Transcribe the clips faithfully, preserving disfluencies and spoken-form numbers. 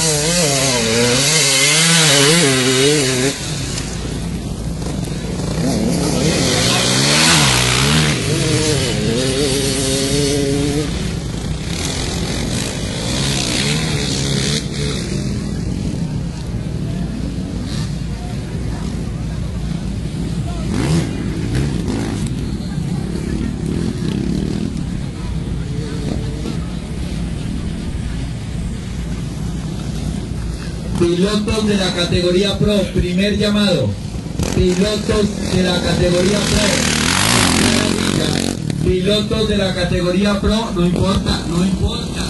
Pilotos de la categoría Pro, primer llamado. Pilotos de la categoría Pro. Pilotos de la categoría Pro, no importa, no importa.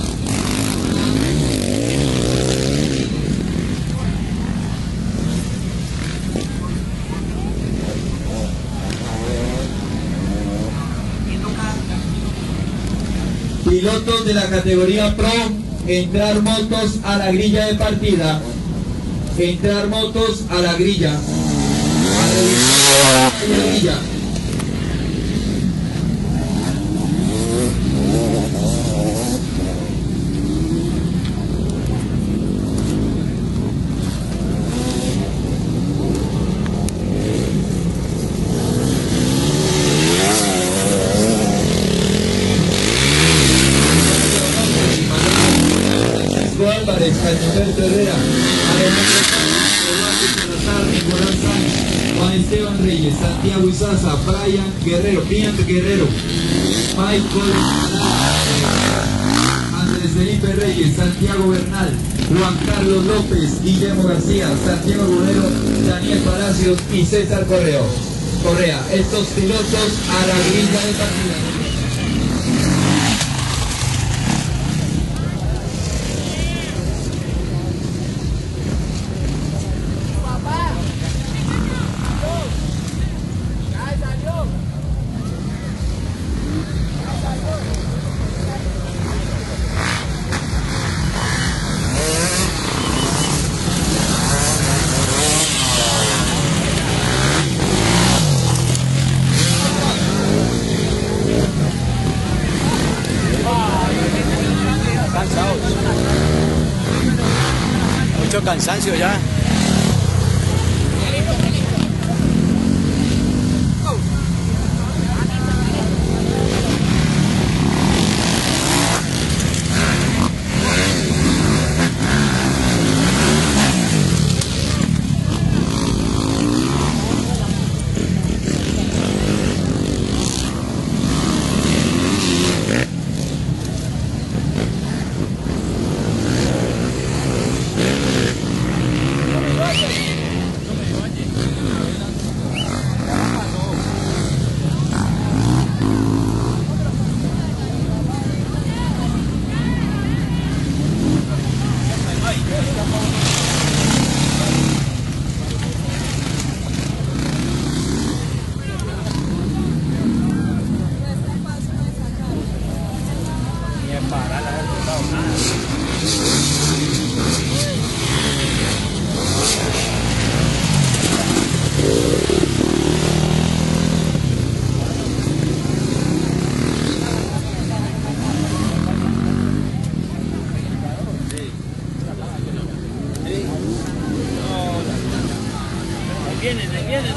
Pilotos de la categoría Pro, entrar motos a la grilla de partida. Entrar motos a la grilla. A la grilla. Álvarez, Alberto Herrera, Alejandro Salazar, Nicolás Sánchez, Juan Esteban Reyes, Santiago Izaza, Brian Guerrero, Brian Guerrero, Michael, Andrés Felipe Reyes, Santiago Bernal, Juan Carlos López, Guillermo García, Santiago Bonero, Daniel Palacios y César Correa. Correa, estos pilotos a la grilla de partida. Mucho cansancio ya. Vienen, ahí vienen.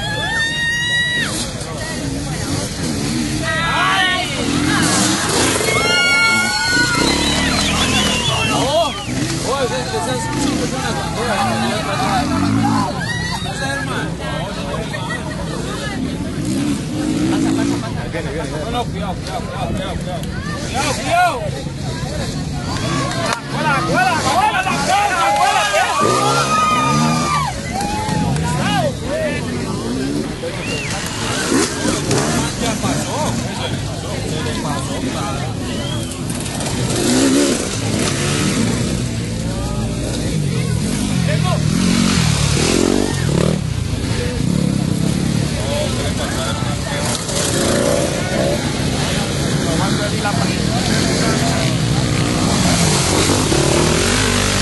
Viene, viene, viene. No, cuidado, cuidado, cuidado, cuidado, cuidado. Cuidado, cuidado. ¡Cuela, cuela, cuela, la cuela, cuela! Ya pasó, se le pasó, claro. La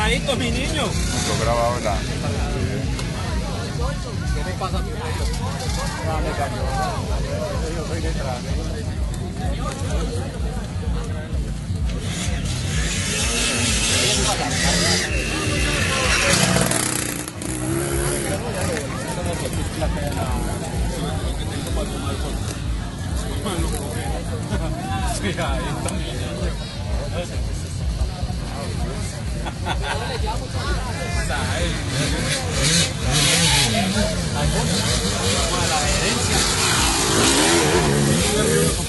calladito, mi niño. Mucho graba ahora. ¿Qué me pasa a mí? Ah, me cayó. Yo soy detrás. La herencia.